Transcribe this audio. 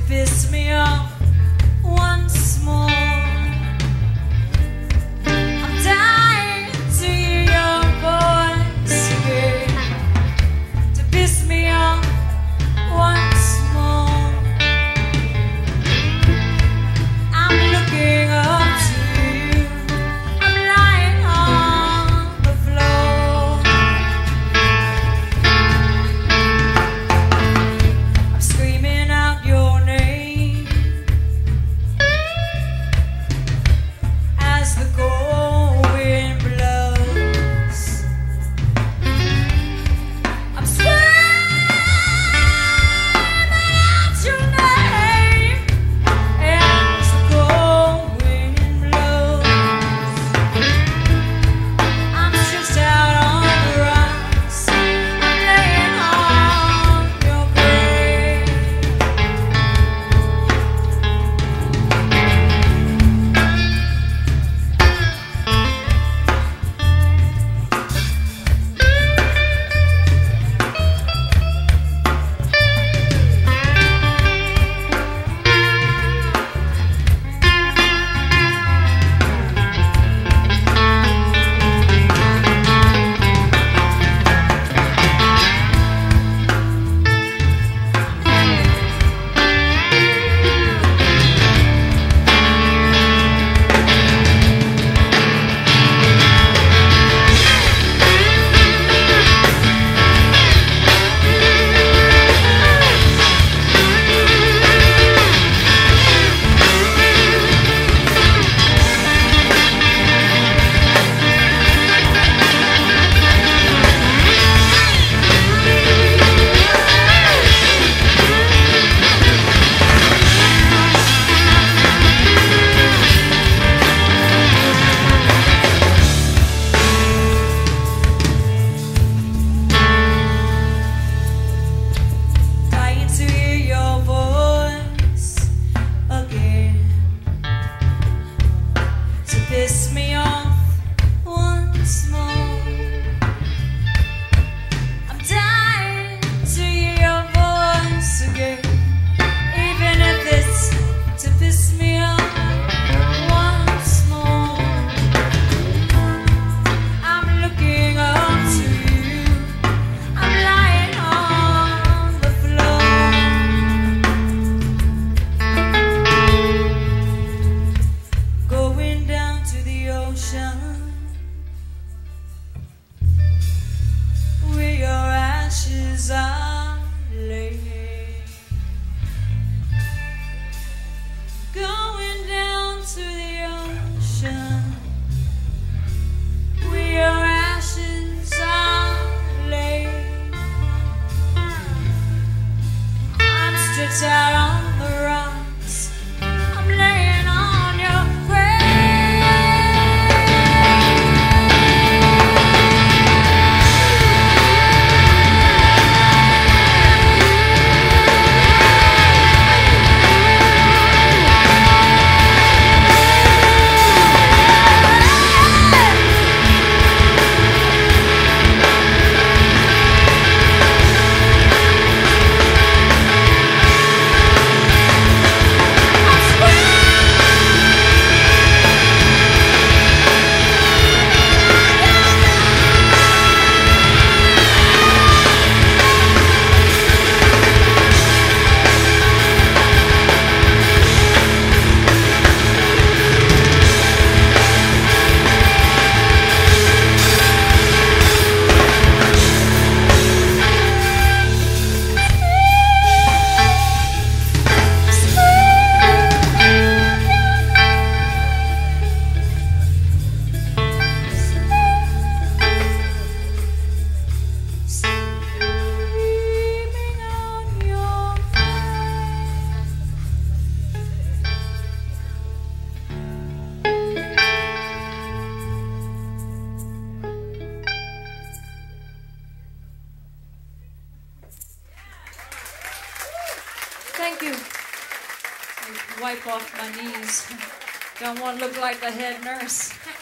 piss me off once more. I'm dying to hear your voice again, to piss me off once more. I'm looking up to you, I'm lying on the floor. I'm screaming out your name as the cold wind blows. I'm screaming out your name as the cold wind blows. I'm stretched out on the rocks, I'm laying on your grave. Dying to hear your voice again, to piss me off once more. I'm dying to hear your voice again, even if it's to piss me off once more. I'm looking up to you, I'm lying on the floor. Going down to the ocean where your ashes are laying. Going down to the ocean where your ashes are laying. I'm stretched out on the rocks, I'm laying on your Thank you. I wipe off my knees. Don't want to look like the head nurse.